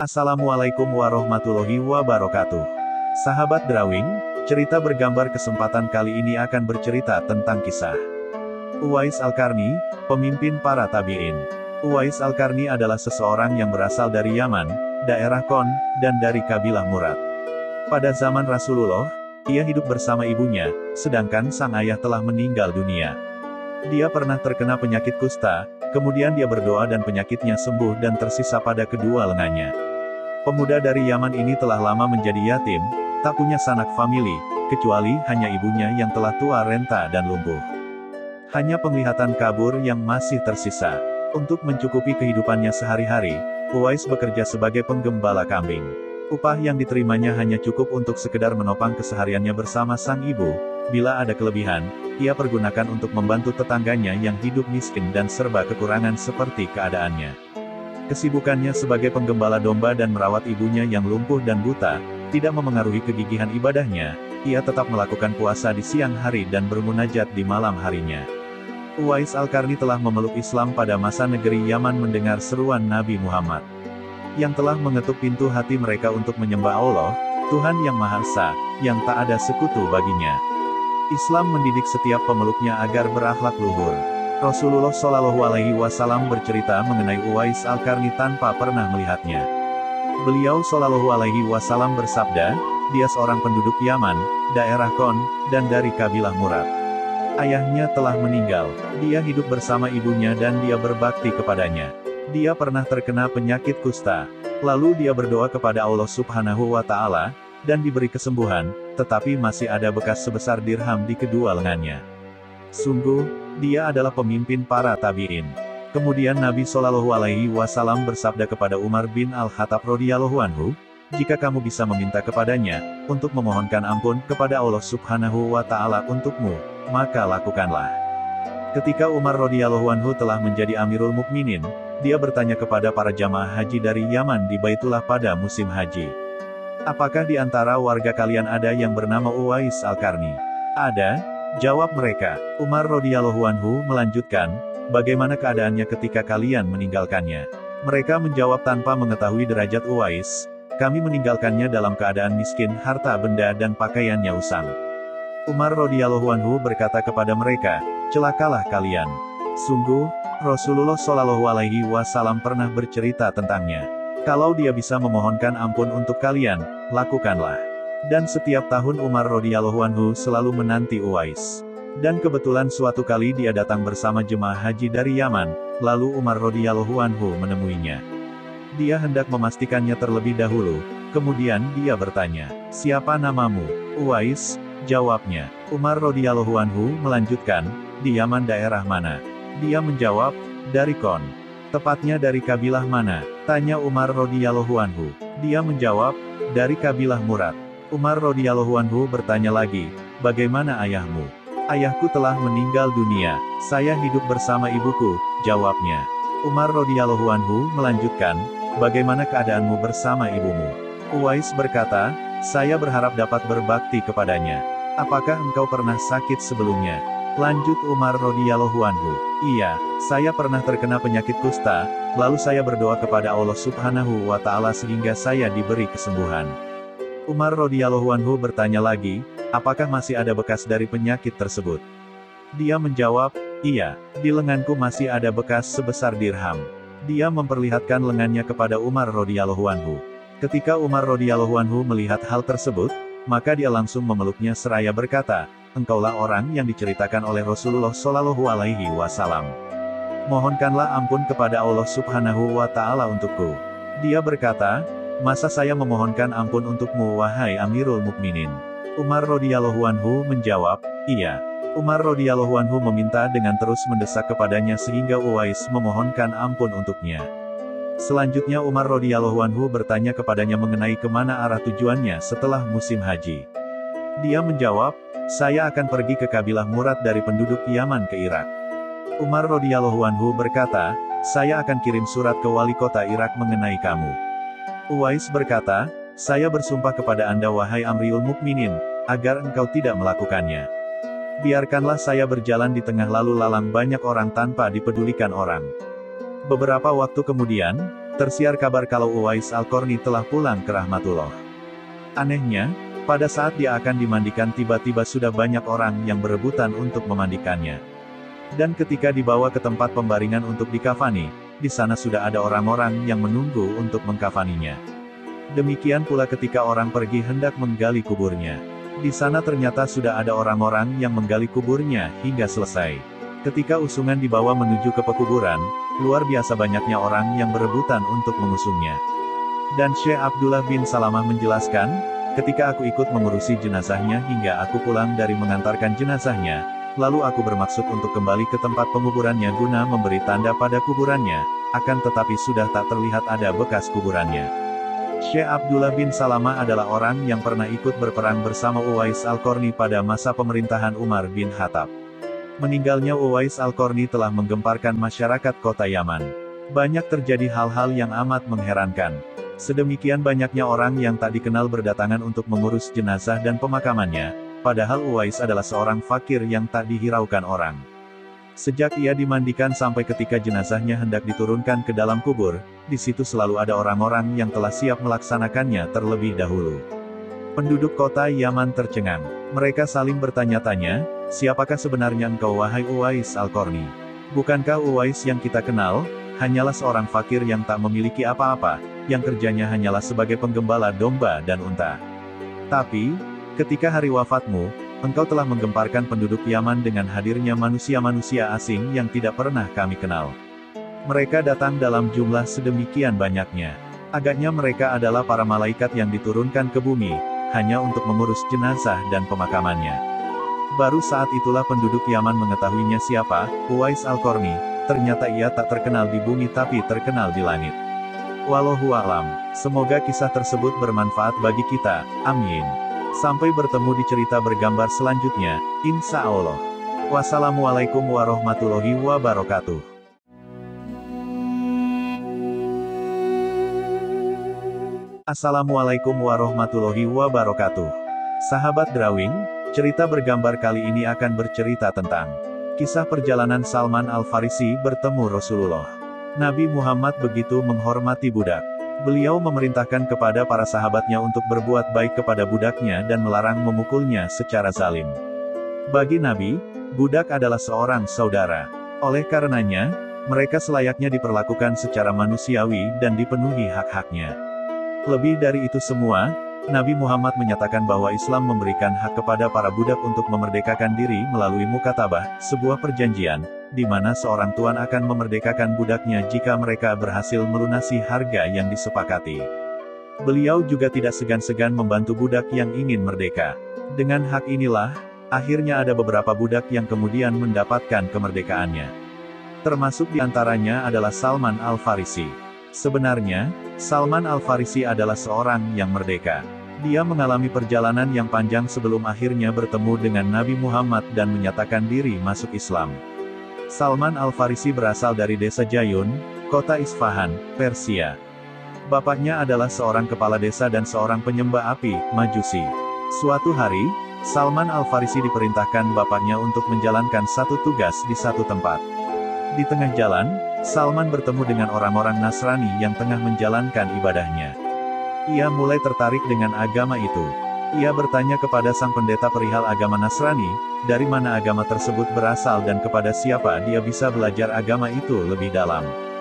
Assalamualaikum warahmatullahi wabarakatuh. Sahabat Drawing, cerita bergambar kesempatan kali ini akan bercerita tentang kisah Uwais Al-Qarni, pemimpin para tabi'in. Uwais Al-Qarni adalah seseorang yang berasal dari Yaman, daerah Kon, dan dari kabilah Murad. Pada zaman Rasulullah, ia hidup bersama ibunya, sedangkan sang ayah telah meninggal dunia. Dia pernah terkena penyakit kusta, kemudian dia berdoa dan penyakitnya sembuh dan tersisa pada kedua lengannya. Pemuda dari Yaman ini telah lama menjadi yatim, tak punya sanak famili, kecuali hanya ibunya yang telah tua renta dan lumpuh. Hanya penglihatan kabur yang masih tersisa. Untuk mencukupi kehidupannya sehari-hari, Uwais bekerja sebagai penggembala kambing. Upah yang diterimanya hanya cukup untuk sekedar menopang kesehariannya bersama sang ibu. Bila ada kelebihan, ia pergunakan untuk membantu tetangganya yang hidup miskin dan serba kekurangan seperti keadaannya. Kesibukannya sebagai penggembala domba dan merawat ibunya yang lumpuh dan buta, tidak memengaruhi kegigihan ibadahnya. Ia tetap melakukan puasa di siang hari dan bermunajat di malam harinya. Uwais Al-Qarni telah memeluk Islam pada masa negeri Yaman mendengar seruan Nabi Muhammad, yang telah mengetuk pintu hati mereka untuk menyembah Allah, Tuhan yang Maha Esa, yang tak ada sekutu baginya. Islam mendidik setiap pemeluknya agar berakhlak luhur. Rasulullah Shallallahu Alaihi Wasallam bercerita mengenai Uwais Al-Qarni tanpa pernah melihatnya. Beliau Shallallahu Alaihi Wasallam bersabda, dia seorang penduduk Yaman, daerah Kon, dan dari kabilah Murad. Ayahnya telah meninggal. Dia hidup bersama ibunya dan dia berbakti kepadanya. Dia pernah terkena penyakit kusta. Lalu dia berdoa kepada Allah Subhanahu wa Ta'ala, dan diberi kesembuhan, tetapi masih ada bekas sebesar dirham di kedua lengannya. Sungguh, dia adalah pemimpin para tabi'in. Kemudian Nabi Shallallahu Alaihi Wasallam bersabda kepada Umar bin Al-Khattab radhiyallahu anhu, jika kamu bisa meminta kepadanya, untuk memohonkan ampun kepada Allah Subhanahu wa Ta'ala untukmu, maka lakukanlah. Ketika Umar radhiyallahu anhu telah menjadi Amirul Mukminin, dia bertanya kepada para jamaah haji dari Yaman di Baitullah pada musim haji. Apakah di antara warga kalian ada yang bernama Uwais Al-Qarni? Ada, jawab mereka. Umar radhiyallahu anhu melanjutkan, bagaimana keadaannya ketika kalian meninggalkannya? Mereka menjawab tanpa mengetahui derajat Uwais, kami meninggalkannya dalam keadaan miskin, harta benda dan pakaiannya usang. Umar radhiyallahu anhu berkata kepada mereka, celakalah kalian. Sungguh, Rasulullah Shallallahu Alaihi Wasallam pernah bercerita tentangnya. Kalau dia bisa memohonkan ampun untuk kalian, lakukanlah. Dan setiap tahun Umar radhiyallahu anhu selalu menanti Uwais. Dan kebetulan suatu kali dia datang bersama jemaah haji dari Yaman, lalu Umar radhiyallahu anhu menemuinya. Dia hendak memastikannya terlebih dahulu, kemudian dia bertanya, siapa namamu? Uwais, jawabnya. Umar radhiyallahu anhu melanjutkan, di Yaman daerah mana? Dia menjawab, dari Kon. Tepatnya dari kabilah mana? Tanya Umar radhiyallahu anhu. Dia menjawab, dari kabilah Murad. Umar radhiyallahu anhu bertanya lagi, bagaimana ayahmu? Ayahku telah meninggal dunia, saya hidup bersama ibuku, jawabnya. Umar radhiyallahu anhu melanjutkan, bagaimana keadaanmu bersama ibumu? Uwais berkata, saya berharap dapat berbakti kepadanya. Apakah engkau pernah sakit sebelumnya? Lanjut Umar radhiyallahu anhu, iya, saya pernah terkena penyakit kusta, lalu saya berdoa kepada Allah Subhanahu wa Ta'ala sehingga saya diberi kesembuhan. Umar radhiyallahu anhu bertanya lagi, apakah masih ada bekas dari penyakit tersebut? Dia menjawab, iya, di lenganku masih ada bekas sebesar dirham. Dia memperlihatkan lengannya kepada Umar radhiyallahu anhu. Ketika Umar radhiyallahu anhu melihat hal tersebut, maka dia langsung memeluknya seraya berkata, engkaulah orang yang diceritakan oleh Rasulullah Shallallahu Alaihi Wasallam. Mohonkanlah ampun kepada Allah Subhanahu wa Ta'ala untukku. Dia berkata, masa saya memohonkan ampun untukmu wahai Amirul Mukminin? Umar radhiyallahu anhu menjawab, iya. Umar radhiyallahu anhu meminta dengan terus mendesak kepadanya sehingga Uwais memohonkan ampun untuknya. Selanjutnya Umar radhiyallahu anhu bertanya kepadanya mengenai kemana arah tujuannya setelah musim haji. Dia menjawab, saya akan pergi ke kabilah Murad dari penduduk Yaman ke Irak. Umar radhiyallahu anhu berkata, saya akan kirim surat ke wali kota Irak mengenai kamu. Uwais berkata, saya bersumpah kepada Anda wahai Amirul Mukminin, agar engkau tidak melakukannya. Biarkanlah saya berjalan di tengah lalu lalang banyak orang tanpa dipedulikan orang. Beberapa waktu kemudian, tersiar kabar kalau Uwais Al-Qarni telah pulang ke rahmatullah. Anehnya, pada saat dia akan dimandikan tiba-tiba sudah banyak orang yang berebutan untuk memandikannya. Dan ketika dibawa ke tempat pembaringan untuk dikafani, di sana sudah ada orang-orang yang menunggu untuk mengkafaninya. Demikian pula ketika orang pergi hendak menggali kuburnya. Di sana ternyata sudah ada orang-orang yang menggali kuburnya hingga selesai. Ketika usungan dibawa menuju ke pekuburan, luar biasa banyaknya orang yang berebutan untuk mengusungnya. Dan Syekh Abdullah bin Salamah menjelaskan, ketika aku ikut mengurusi jenazahnya hingga aku pulang dari mengantarkan jenazahnya, lalu aku bermaksud untuk kembali ke tempat penguburannya guna memberi tanda pada kuburannya, akan tetapi sudah tak terlihat ada bekas kuburannya. Syekh Abdullah bin Salamah adalah orang yang pernah ikut berperang bersama Uwais Al-Qarni pada masa pemerintahan Umar bin Khattab. Meninggalnya Uwais Al-Qarni telah menggemparkan masyarakat kota Yaman. Banyak terjadi hal-hal yang amat mengherankan. Sedemikian banyaknya orang yang tak dikenal berdatangan untuk mengurus jenazah dan pemakamannya, padahal Uwais adalah seorang fakir yang tak dihiraukan orang. Sejak ia dimandikan sampai ketika jenazahnya hendak diturunkan ke dalam kubur, di situ selalu ada orang-orang yang telah siap melaksanakannya terlebih dahulu. Penduduk kota Yaman tercengang. Mereka saling bertanya-tanya, siapakah sebenarnya engkau wahai Uwais Al-Qarni? Bukankah Uwais yang kita kenal, hanyalah seorang fakir yang tak memiliki apa-apa, yang kerjanya hanyalah sebagai penggembala domba dan unta. Tapi, ketika hari wafatmu, engkau telah menggemparkan penduduk Yaman dengan hadirnya manusia-manusia asing yang tidak pernah kami kenal. Mereka datang dalam jumlah sedemikian banyaknya. Agaknya mereka adalah para malaikat yang diturunkan ke bumi, hanya untuk mengurus jenazah dan pemakamannya. Baru saat itulah penduduk Yaman mengetahuinya siapa, Uwais Al-Qarni. Ternyata ia tak terkenal di bumi tapi terkenal di langit. Wallahu a'lam. Semoga kisah tersebut bermanfaat bagi kita, amin. Sampai bertemu di cerita bergambar selanjutnya, insya Allah. Wassalamualaikum warahmatullahi wabarakatuh. Assalamualaikum warahmatullahi wabarakatuh. Sahabat Drawing, cerita bergambar kali ini akan bercerita tentang kisah perjalanan Salman Al-Farisi bertemu Rasulullah. Nabi Muhammad begitu menghormati budak. Beliau memerintahkan kepada para sahabatnya untuk berbuat baik kepada budaknya dan melarang memukulnya secara zalim. Bagi Nabi, budak adalah seorang saudara. Oleh karenanya, mereka selayaknya diperlakukan secara manusiawi dan dipenuhi hak-haknya. Lebih dari itu semua, Nabi Muhammad menyatakan bahwa Islam memberikan hak kepada para budak untuk memerdekakan diri melalui mukatabah, sebuah perjanjian, di mana seorang tuan akan memerdekakan budaknya jika mereka berhasil melunasi harga yang disepakati. Beliau juga tidak segan-segan membantu budak yang ingin merdeka. Dengan hak inilah, akhirnya ada beberapa budak yang kemudian mendapatkan kemerdekaannya. Termasuk di antaranya adalah Salman Al-Farisi. Sebenarnya, Salman Al-Farisi adalah seorang yang merdeka. Dia mengalami perjalanan yang panjang sebelum akhirnya bertemu dengan Nabi Muhammad dan menyatakan diri masuk Islam. Salman Al-Farisi berasal dari desa Jayun, kota Isfahan, Persia. Bapaknya adalah seorang kepala desa dan seorang penyembah api, Majusi. Suatu hari, Salman Al-Farisi diperintahkan bapaknya untuk menjalankan satu tugas di satu tempat. Di tengah jalan, Salman bertemu dengan orang-orang Nasrani yang tengah menjalankan ibadahnya. Ia mulai tertarik dengan agama itu. Ia bertanya kepada sang pendeta perihal agama Nasrani, dari mana agama tersebut berasal dan kepada siapa dia bisa belajar agama itu lebih dalam.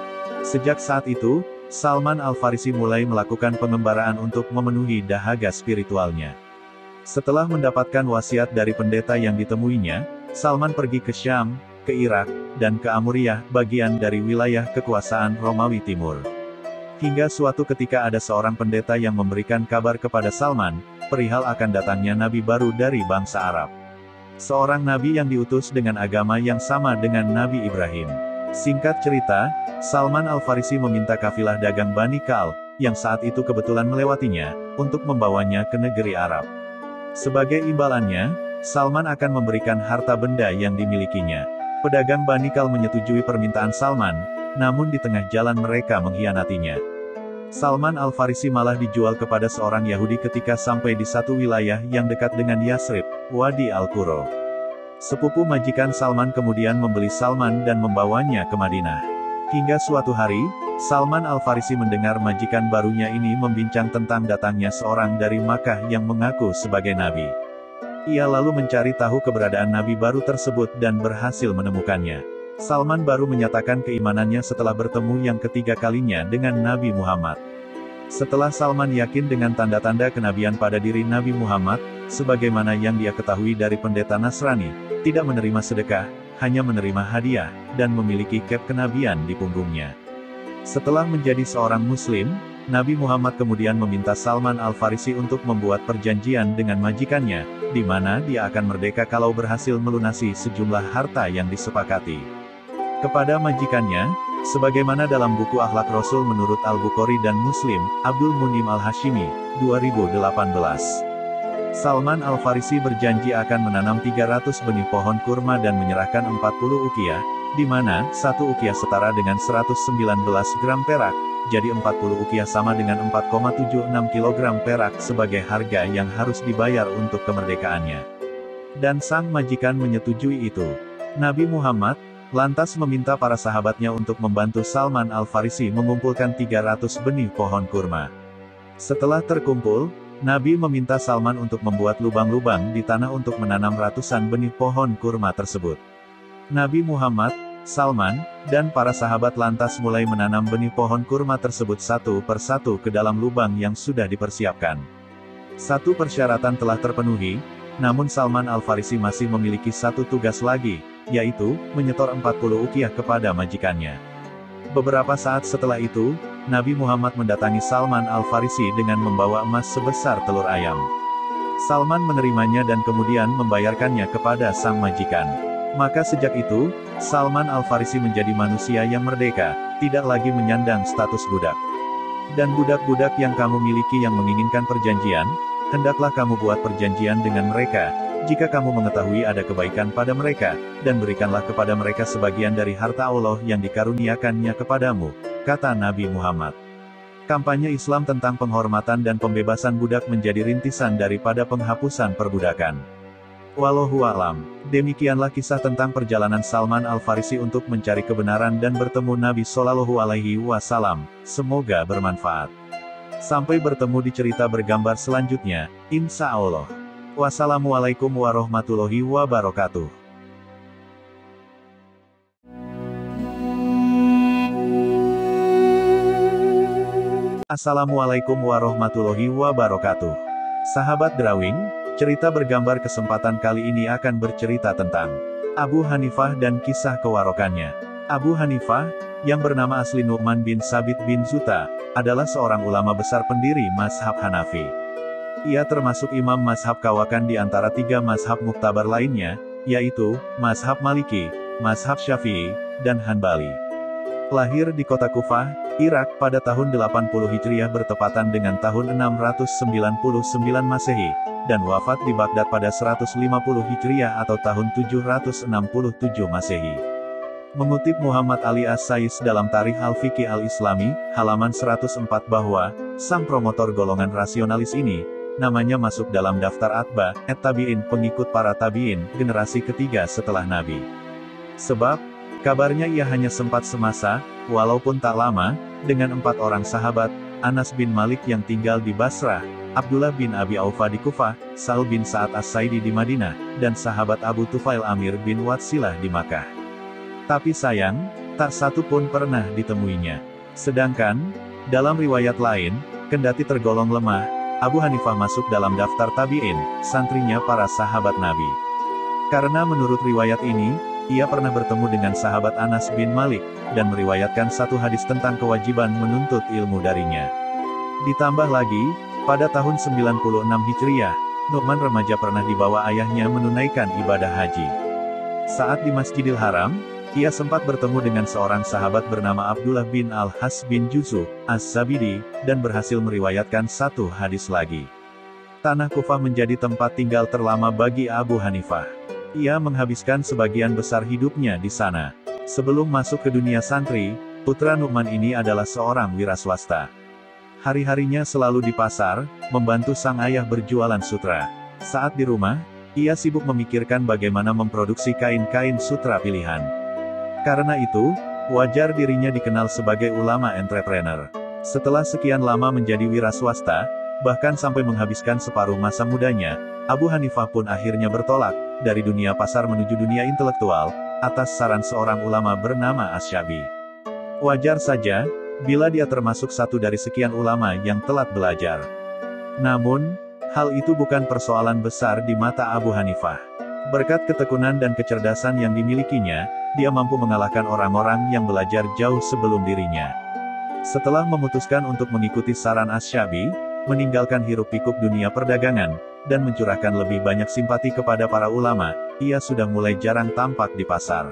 Sejak saat itu, Salman Al-Farisi mulai melakukan pengembaraan untuk memenuhi dahaga spiritualnya. Setelah mendapatkan wasiat dari pendeta yang ditemuinya, Salman pergi ke Syam, ke Irak, dan ke Amuriyah, bagian dari wilayah kekuasaan Romawi Timur. Hingga suatu ketika ada seorang pendeta yang memberikan kabar kepada Salman, perihal akan datangnya nabi baru dari bangsa Arab. Seorang nabi yang diutus dengan agama yang sama dengan Nabi Ibrahim. Singkat cerita, Salman Al-Farisi meminta kafilah dagang Bani Kal, yang saat itu kebetulan melewatinya, untuk membawanya ke negeri Arab. Sebagai imbalannya, Salman akan memberikan harta benda yang dimilikinya. Pedagang Bani Kal menyetujui permintaan Salman, namun di tengah jalan mereka mengkhianatinya. Salman Al-Farisi malah dijual kepada seorang Yahudi ketika sampai di satu wilayah yang dekat dengan Yasrib, Wadi Al-Quro. Sepupu majikan Salman kemudian membeli Salman dan membawanya ke Madinah. Hingga suatu hari, Salman Al-Farisi mendengar majikan barunya ini membincang tentang datangnya seorang dari Makkah yang mengaku sebagai nabi. Ia lalu mencari tahu keberadaan nabi baru tersebut dan berhasil menemukannya. Salman baru menyatakan keimanannya setelah bertemu yang ketiga kalinya dengan Nabi Muhammad. Setelah Salman yakin dengan tanda-tanda kenabian pada diri Nabi Muhammad, sebagaimana yang dia ketahui dari pendeta Nasrani, tidak menerima sedekah, hanya menerima hadiah, dan memiliki cap kenabian di punggungnya. Setelah menjadi seorang Muslim, Nabi Muhammad kemudian meminta Salman Al-Farisi untuk membuat perjanjian dengan majikannya, di mana dia akan merdeka kalau berhasil melunasi sejumlah harta yang disepakati. Kepada majikannya, sebagaimana dalam buku Akhlak Rasul menurut Al-Bukhari dan Muslim, Abdul Munim Al-Hashimi, 2018. Salman Al-Farisi berjanji akan menanam 300 benih pohon kurma dan menyerahkan 40 ukiah, di mana, satu ukiah setara dengan 119 gram perak, jadi 40 ukiah sama dengan 4,76 kg perak sebagai harga yang harus dibayar untuk kemerdekaannya. Dan sang majikan menyetujui itu. Nabi Muhammad, lantas meminta para sahabatnya untuk membantu Salman Al-Farisi mengumpulkan 300 benih pohon kurma. Setelah terkumpul, Nabi meminta Salman untuk membuat lubang-lubang di tanah untuk menanam ratusan benih pohon kurma tersebut. Nabi Muhammad, Salman, dan para sahabat lantas mulai menanam benih pohon kurma tersebut satu persatu ke dalam lubang yang sudah dipersiapkan. Satu persyaratan telah terpenuhi, namun Salman Al-Farisi masih memiliki satu tugas lagi, yaitu, menyetor 40 ukiah kepada majikannya. Beberapa saat setelah itu, Nabi Muhammad mendatangi Salman Al-Farisi dengan membawa emas sebesar telur ayam. Salman menerimanya dan kemudian membayarkannya kepada sang majikan. Maka sejak itu, Salman Al-Farisi menjadi manusia yang merdeka, tidak lagi menyandang status budak. Dan budak-budak yang kamu miliki yang menginginkan perjanjian, hendaklah kamu buat perjanjian dengan mereka, jika kamu mengetahui ada kebaikan pada mereka, dan berikanlah kepada mereka sebagian dari harta Allah yang dikaruniakannya kepadamu, kata Nabi Muhammad. Kampanye Islam tentang penghormatan dan pembebasan budak menjadi rintisan daripada penghapusan perbudakan. Wallahu a'lam. Demikianlah kisah tentang perjalanan Salman Al-Farisi untuk mencari kebenaran dan bertemu Nabi Shallallahu Alaihi Wasallam. Semoga bermanfaat. Sampai bertemu di cerita bergambar selanjutnya, insya Allah. Wassalamualaikum warahmatullahi wabarakatuh. Assalamualaikum warahmatullahi wabarakatuh. Sahabat Drawing, cerita bergambar kesempatan kali ini akan bercerita tentang Abu Hanifah dan kisah kewarokannya. Abu Hanifah, yang bernama asli Nu'man bin Sabit bin Zuta, adalah seorang ulama besar pendiri mazhab Hanafi. Ia termasuk imam mazhab kawakan di antara tiga mazhab muktabar lainnya, yaitu, mazhab Maliki, mazhab Syafi'i, dan Hanbali. Lahir di kota Kufah, Irak, pada tahun 80 Hijriah bertepatan dengan tahun 699 Masehi, dan wafat di Baghdad pada 150 Hijriah atau tahun 767 Masehi. Mengutip Muhammad Ali As-Sais dalam Tarikh Al-Fiqih Al-Islami, halaman 104 bahwa, sang promotor golongan rasionalis ini, namanya masuk dalam daftar atba, tabi'in, pengikut para tabi'in, generasi ketiga setelah Nabi. Sebab, kabarnya ia hanya sempat semasa, walaupun tak lama, dengan 4 orang sahabat, Anas bin Malik yang tinggal di Basrah, Abdullah bin Abi Aufa di Kufah, Sa'al bin Sa'ad As-Saidi di Madinah, dan sahabat Abu Tufail Amir bin Watsilah di Makkah. Tapi sayang, tak satu pun pernah ditemuinya. Sedangkan, dalam riwayat lain, kendati tergolong lemah, Abu Hanifah masuk dalam daftar tabi'in, santrinya para sahabat Nabi. Karena menurut riwayat ini, ia pernah bertemu dengan sahabat Anas bin Malik, dan meriwayatkan satu hadis tentang kewajiban menuntut ilmu darinya. Ditambah lagi, pada tahun 96 Hijriah, Nu'man remaja pernah dibawa ayahnya menunaikan ibadah haji. Saat di Masjidil Haram, ia sempat bertemu dengan seorang sahabat bernama Abdullah bin Al-Has bin Jusu, As-Zabidi, dan berhasil meriwayatkan satu hadis lagi. Tanah Kufah menjadi tempat tinggal terlama bagi Abu Hanifah. Ia menghabiskan sebagian besar hidupnya di sana. Sebelum masuk ke dunia santri, putra Nu'man ini adalah seorang wiraswasta. Hari-harinya selalu di pasar, membantu sang ayah berjualan sutra. Saat di rumah, ia sibuk memikirkan bagaimana memproduksi kain-kain sutra pilihan. Karena itu, Wajar dirinya dikenal sebagai ulama entrepreneur. Setelah sekian lama menjadi wira swasta, bahkan sampai menghabiskan separuh masa mudanya, Abu Hanifah pun akhirnya bertolak dari dunia pasar menuju dunia intelektual, atas saran seorang ulama bernama Asy-Syabi. Wajar saja, bila dia termasuk satu dari sekian ulama yang telat belajar. Namun, hal itu bukan persoalan besar di mata Abu Hanifah. Berkat ketekunan dan kecerdasan yang dimilikinya, dia mampu mengalahkan orang-orang yang belajar jauh sebelum dirinya. Setelah memutuskan untuk mengikuti saran Asy-Syabi, meninggalkan hiruk-pikuk dunia perdagangan, dan mencurahkan lebih banyak simpati kepada para ulama, ia sudah mulai jarang tampak di pasar.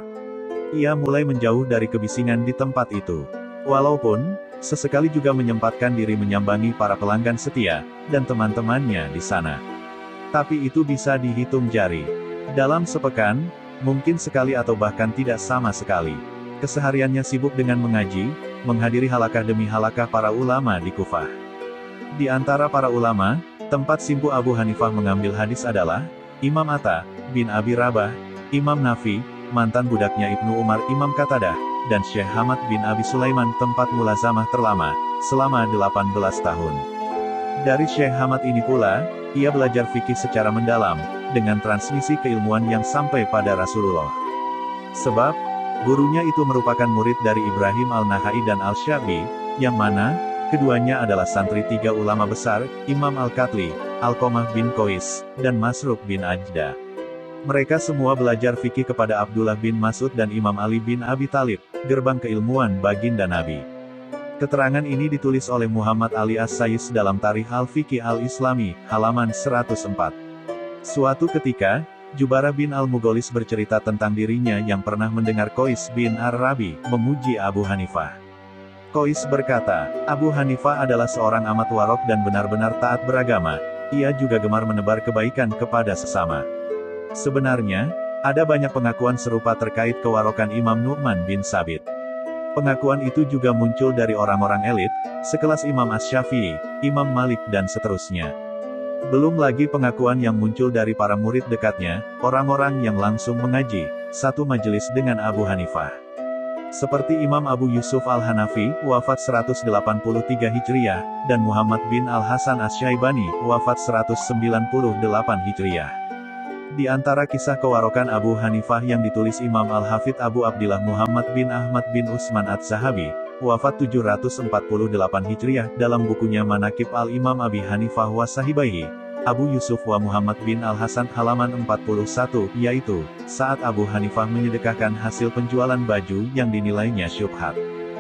Ia mulai menjauh dari kebisingan di tempat itu. Walaupun, sesekali juga menyempatkan diri menyambangi para pelanggan setia, dan teman-temannya di sana. Tapi itu bisa dihitung jari. Dalam sepekan, mungkin sekali atau bahkan tidak sama sekali. Kesehariannya sibuk dengan mengaji, menghadiri halakah demi halakah para ulama di Kufah. Di antara para ulama, tempat simpu Abu Hanifah mengambil hadis adalah Imam Atta bin Abi Rabah, Imam Nafi, mantan budaknya Ibnu Umar Imam Qatadah, dan Syekh Hamad bin Abi Sulaiman, tempat mulazamah terlama, selama 18 tahun. Dari Syekh Hamad ini pula, ia belajar fikih secara mendalam, dengan transmisi keilmuan yang sampai pada Rasulullah. Sebab, gurunya itu merupakan murid dari Ibrahim al-Nakhai dan al-Syabi, yang mana, keduanya adalah santri tiga ulama besar, Imam Al-Katli, Alqamah bin Qais, dan Masruq bin Ajda. Mereka semua belajar fikih kepada Abdullah bin Mas'ud dan Imam Ali bin Abi Thalib, gerbang keilmuan baginda Nabi. Keterangan ini ditulis oleh Muhammad Ali As-Sayis dalam Tarikh Al-Fiqih Al-Islami, halaman 104. Suatu ketika, Jubarah bin Al-Mugholis bercerita tentang dirinya yang pernah mendengar Qais bin Ar-Rabi memuji Abu Hanifah. Qais berkata, Abu Hanifah adalah seorang amat warok dan benar-benar taat beragama. Ia juga gemar menebar kebaikan kepada sesama. Sebenarnya, ada banyak pengakuan serupa terkait kewarokan Imam Nu'man bin Sabit. Pengakuan itu juga muncul dari orang-orang elit, sekelas Imam Asy-Syafi'i, Imam Malik dan seterusnya. Belum lagi pengakuan yang muncul dari para murid dekatnya, orang-orang yang langsung mengaji satu majelis dengan Abu Hanifah. Seperti Imam Abu Yusuf Al-Hanafi, wafat 183 Hijriah, dan Muhammad bin Al-Hasan Asy-Syaibani, wafat 198 Hijriah. Di antara kisah kewarokan Abu Hanifah yang ditulis Imam Al-Hafidh Abu Abdillah Muhammad bin Ahmad bin Utsman Adz-Dzahabi, wafat 748 Hijriah, dalam bukunya Manaqib Al-Imam Abi Hanifah wa Sahibaihi, Abu Yusuf wa Muhammad bin Al-Hasan, halaman 41, yaitu, saat Abu Hanifah menyedekahkan hasil penjualan baju yang dinilainya syubhat.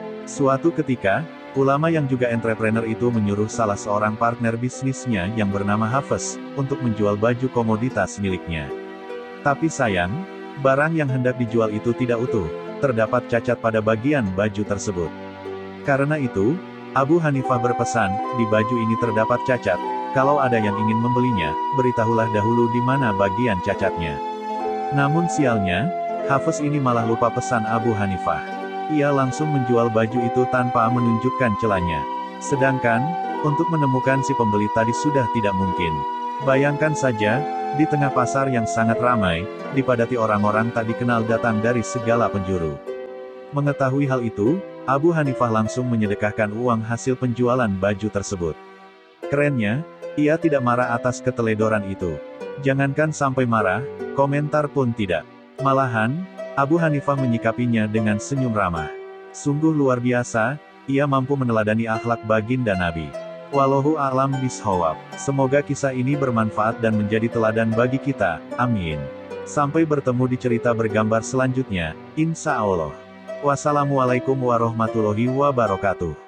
Suatu ketika, ulama yang juga entrepreneur itu menyuruh salah seorang partner bisnisnya yang bernama Hafiz, untuk menjual baju komoditas miliknya. Tapi sayang, barang yang hendak dijual itu tidak utuh, terdapat cacat pada bagian baju tersebut. Karena itu, Abu Hanifah berpesan, di baju ini terdapat cacat, kalau ada yang ingin membelinya, beritahulah dahulu di mana bagian cacatnya. Namun sialnya, Hafiz ini malah lupa pesan Abu Hanifah. Ia langsung menjual baju itu tanpa menunjukkan celahnya. Sedangkan, untuk menemukan si pembeli tadi sudah tidak mungkin. Bayangkan saja, di tengah pasar yang sangat ramai, dipadati orang-orang tak dikenal datang dari segala penjuru. Mengetahui hal itu, Abu Hanifah langsung menyedekahkan uang hasil penjualan baju tersebut. Kerennya, ia tidak marah atas keteledoran itu. Jangankan sampai marah, komentar pun tidak. Malahan, Abu Hanifah menyikapinya dengan senyum ramah. Sungguh luar biasa, ia mampu meneladani akhlak baginda Nabi. Wallahu a'lam bishawab. Semoga kisah ini bermanfaat dan menjadi teladan bagi kita, amin. Sampai bertemu di cerita bergambar selanjutnya, insya Allah. Wassalamualaikum warahmatullahi wabarakatuh.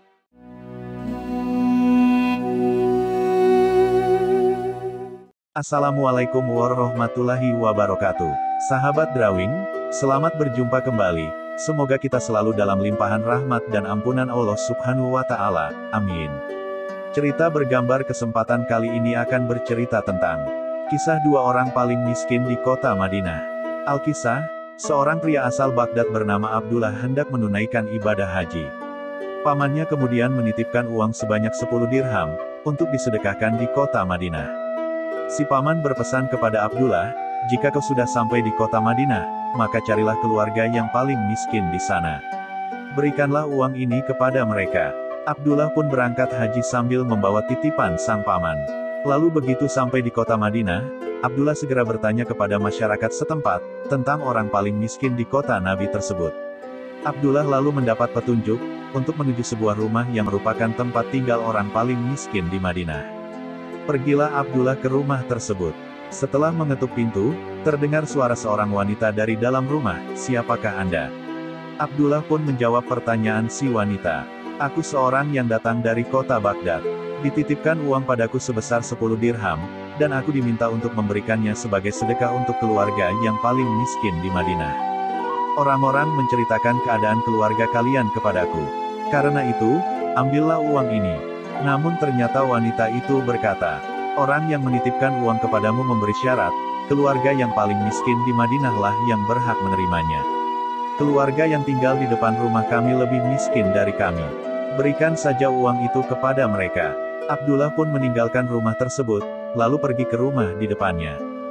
Assalamualaikum warahmatullahi wabarakatuh. Sahabat Drawing, selamat berjumpa kembali. Semoga kita selalu dalam limpahan rahmat dan ampunan Allah Subhanahu wa Ta'ala. Amin. Cerita bergambar kesempatan kali ini akan bercerita tentang kisah dua orang paling miskin di kota Madinah. Al-Kisah, seorang pria asal Baghdad bernama Abdullah hendak menunaikan ibadah haji. Pamannya kemudian menitipkan uang sebanyak 10 dirham untuk disedekahkan di kota Madinah. Si paman berpesan kepada Abdullah, jika kau sudah sampai di kota Madinah, maka carilah keluarga yang paling miskin di sana. Berikanlah uang ini kepada mereka. Abdullah pun berangkat haji sambil membawa titipan sang paman. Lalu begitu sampai di kota Madinah, Abdullah segera bertanya kepada masyarakat setempat, tentang orang paling miskin di kota Nabi tersebut. Abdullah lalu mendapat petunjuk, untuk menuju sebuah rumah yang merupakan tempat tinggal orang paling miskin di Madinah. Pergilah Abdullah ke rumah tersebut. Setelah mengetuk pintu, terdengar suara seorang wanita dari dalam rumah, "Siapakah Anda?" Abdullah pun menjawab pertanyaan si wanita. "Aku seorang yang datang dari kota Baghdad. Dititipkan uang padaku sebesar 10 dirham, dan aku diminta untuk memberikannya sebagai sedekah untuk keluarga yang paling miskin di Madinah. Orang-orang menceritakan keadaan keluarga kalian kepadaku. Karena itu, ambillah uang ini." Namun ternyata wanita itu berkata, "Orang yang menitipkan uang kepadamu memberi syarat, keluarga yang paling miskin di Madinahlah yang berhak menerimanya. Keluarga yang tinggal di depan rumah kami lebih miskin dari kami. Berikan saja uang itu kepada mereka." Abdullah pun meninggalkan rumah tersebut, lalu pergi ke rumah di depannya.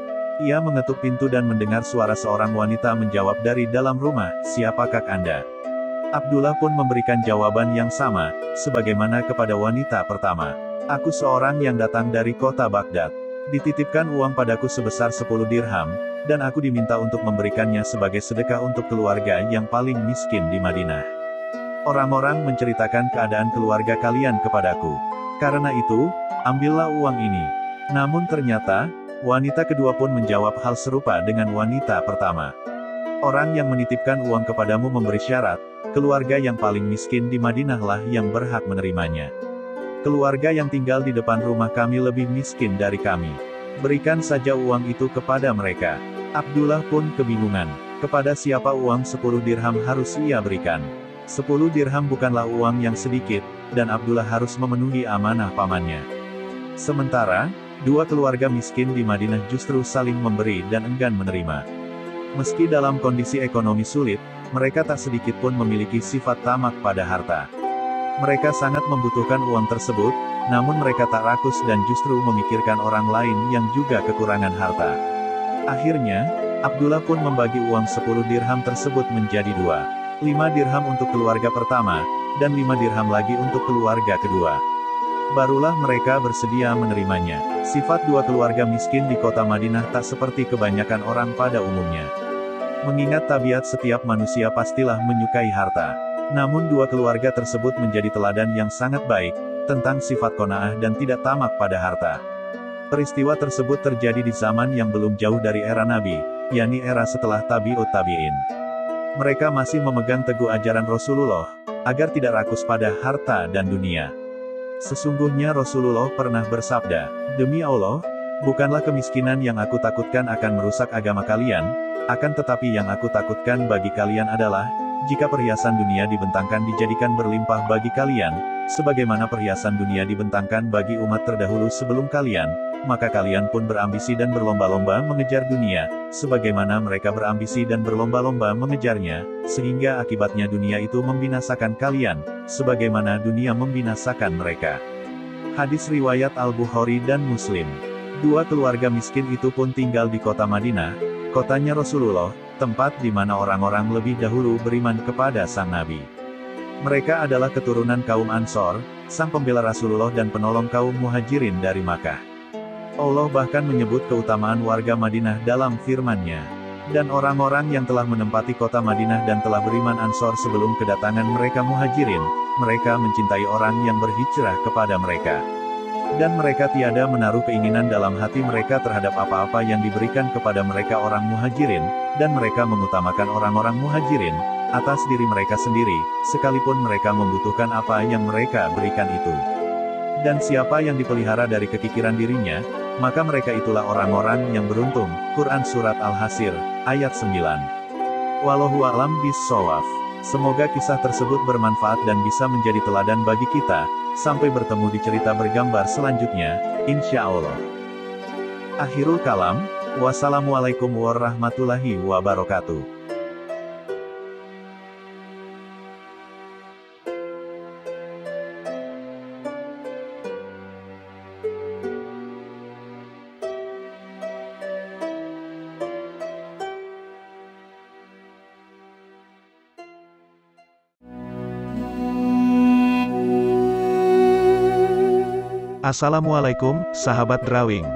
Ia mengetuk pintu dan mendengar suara seorang wanita menjawab dari dalam rumah, "Siapakah Anda?" Abdullah pun memberikan jawaban yang sama, sebagaimana kepada wanita pertama. "Aku seorang yang datang dari kota Baghdad. Dititipkan uang padaku sebesar 10 dirham, dan aku diminta untuk memberikannya sebagai sedekah untuk keluarga yang paling miskin di Madinah. Orang-orang menceritakan keadaan keluarga kalian kepadaku. Karena itu, ambillah uang ini." Namun ternyata, wanita kedua pun menjawab hal serupa dengan wanita pertama. "Orang yang menitipkan uang kepadamu memberi syarat, keluarga yang paling miskin di Madinahlah yang berhak menerimanya. Keluarga yang tinggal di depan rumah kami lebih miskin dari kami. Berikan saja uang itu kepada mereka." Abdullah pun kebingungan. Kepada siapa uang 10 dirham harus ia berikan? 10 dirham bukanlah uang yang sedikit, dan Abdullah harus memenuhi amanah pamannya. Sementara, dua keluarga miskin di Madinah justru saling memberi dan enggan menerima. Meski dalam kondisi ekonomi sulit, mereka tak sedikit pun memiliki sifat tamak pada harta. Mereka sangat membutuhkan uang tersebut, namun mereka tak rakus dan justru memikirkan orang lain yang juga kekurangan harta. Akhirnya, Abdullah pun membagi uang 10 dirham tersebut menjadi 2. 5 dirham untuk keluarga pertama, dan 5 dirham lagi untuk keluarga kedua. Barulah mereka bersedia menerimanya. Sifat dua keluarga miskin di kota Madinah tak seperti kebanyakan orang pada umumnya. Mengingat tabiat setiap manusia pastilah menyukai harta. Namun dua keluarga tersebut menjadi teladan yang sangat baik, tentang sifat qanaah dan tidak tamak pada harta. Peristiwa tersebut terjadi di zaman yang belum jauh dari era Nabi, yakni era setelah tabi'ut tabi'in. Mereka masih memegang teguh ajaran Rasulullah, agar tidak rakus pada harta dan dunia. Sesungguhnya Rasulullah pernah bersabda, "Demi Allah, bukanlah kemiskinan yang aku takutkan akan merusak agama kalian, akan tetapi yang aku takutkan bagi kalian adalah, jika perhiasan dunia dibentangkan dijadikan berlimpah bagi kalian, sebagaimana perhiasan dunia dibentangkan bagi umat terdahulu sebelum kalian, maka kalian pun berambisi dan berlomba-lomba mengejar dunia, sebagaimana mereka berambisi dan berlomba-lomba mengejarnya, sehingga akibatnya dunia itu membinasakan kalian, sebagaimana dunia membinasakan mereka." Hadis riwayat Al-Bukhari dan Muslim. Dua keluarga miskin itu pun tinggal di kota Madinah, kotanya Rasulullah, tempat di mana orang-orang lebih dahulu beriman kepada sang Nabi. Mereka adalah keturunan kaum Ansor, sang pembela Rasulullah dan penolong kaum Muhajirin dari Makkah. Allah bahkan menyebut keutamaan warga Madinah dalam firman-Nya. "Dan orang-orang yang telah menempati kota Madinah dan telah beriman Ansor sebelum kedatangan mereka Muhajirin, mereka mencintai orang yang berhijrah kepada mereka. Dan mereka tiada menaruh keinginan dalam hati mereka terhadap apa-apa yang diberikan kepada mereka orang Muhajirin, dan mereka mengutamakan orang-orang Muhajirin atas diri mereka sendiri, sekalipun mereka membutuhkan apa yang mereka berikan itu. Dan siapa yang dipelihara dari kekikiran dirinya, maka mereka itulah orang-orang yang beruntung." Quran Surat Al-Hasr, ayat 9. Wallahu a'lam bis-shawab. Semoga kisah tersebut bermanfaat dan bisa menjadi teladan bagi kita. Sampai bertemu di cerita bergambar selanjutnya, insya Allah. Akhirul kalam, wassalamualaikum warahmatullahi wabarakatuh. Assalamualaikum, sahabat Drawing.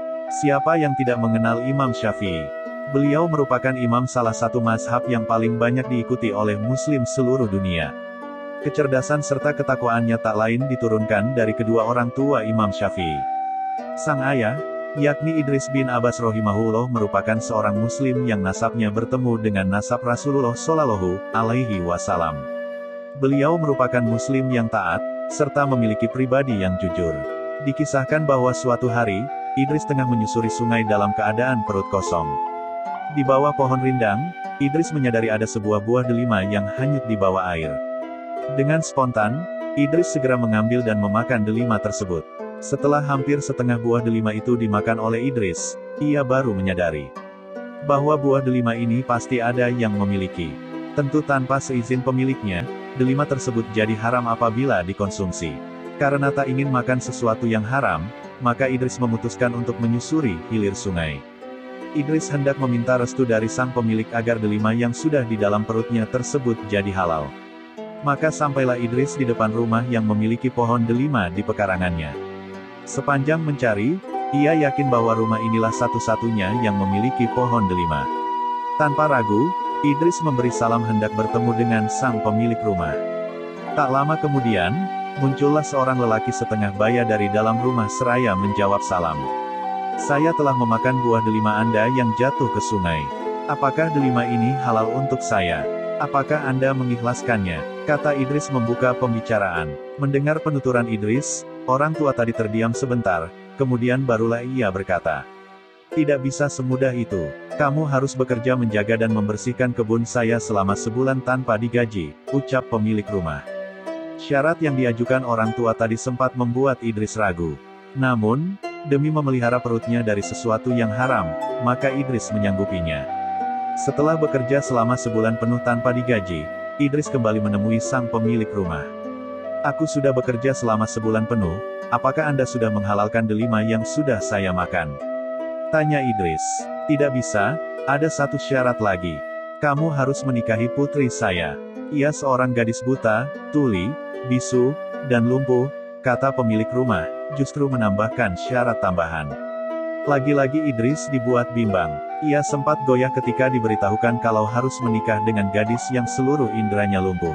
Siapa yang tidak mengenal Imam Syafi'i? Beliau merupakan imam salah satu mazhab yang paling banyak diikuti oleh muslim seluruh dunia. Kecerdasan serta ketakwaannya tak lain diturunkan dari kedua orang tua Imam Syafi'i. Sang ayah, yakni Idris bin Abbas rahimahullah, merupakan seorang muslim yang nasabnya bertemu dengan nasab Rasulullah Shallallahu alaihi wasallam. Beliau merupakan muslim yang taat, serta memiliki pribadi yang jujur. Dikisahkan bahwa suatu hari, Idris tengah menyusuri sungai dalam keadaan perut kosong. Di bawah pohon rindang, Idris menyadari ada sebuah buah delima yang hanyut di bawah air. Dengan spontan, Idris segera mengambil dan memakan delima tersebut. Setelah hampir setengah buah delima itu dimakan oleh Idris, ia baru menyadari bahwa buah delima ini pasti ada yang memiliki. Tentu tanpa seizin pemiliknya, delima tersebut jadi haram apabila dikonsumsi. Karena tak ingin makan sesuatu yang haram, maka Idris memutuskan untuk menyusuri hilir sungai. Idris hendak meminta restu dari sang pemilik agar delima yang sudah di dalam perutnya tersebut jadi halal. Maka sampailah Idris di depan rumah yang memiliki pohon delima di pekarangannya. Sepanjang mencari, ia yakin bahwa rumah inilah satu-satunya yang memiliki pohon delima. Tanpa ragu, Idris memberi salam hendak bertemu dengan sang pemilik rumah. Tak lama kemudian, muncullah seorang lelaki setengah baya dari dalam rumah seraya menjawab salam. "Saya telah memakan buah delima Anda yang jatuh ke sungai. Apakah delima ini halal untuk saya? Apakah Anda mengikhlaskannya?" kata Idris membuka pembicaraan. Mendengar penuturan Idris, orang tua tadi terdiam sebentar, kemudian barulah ia berkata, "Tidak bisa semudah itu. Kamu harus bekerja menjaga dan membersihkan kebun saya selama sebulan tanpa digaji," ucap pemilik rumah. Syarat yang diajukan orang tua tadi sempat membuat Idris ragu. Namun, demi memelihara perutnya dari sesuatu yang haram, maka Idris menyanggupinya. Setelah bekerja selama sebulan penuh tanpa digaji, Idris kembali menemui sang pemilik rumah. "Aku sudah bekerja selama sebulan penuh, apakah Anda sudah menghalalkan delima yang sudah saya makan?" tanya Idris. "Tidak bisa, ada satu syarat lagi. Kamu harus menikahi putri saya. Ia seorang gadis buta, tuli, bisu, dan lumpuh," kata pemilik rumah, justru menambahkan syarat tambahan. Lagi-lagi Idris dibuat bimbang. Ia sempat goyah ketika diberitahukan kalau harus menikah dengan gadis yang seluruh inderanya lumpuh.